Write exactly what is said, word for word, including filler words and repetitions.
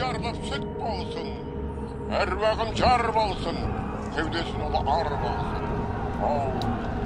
жарылып сүт болсын, әруағым жар болсын, кеудесін ұлы ар болсын. Ау!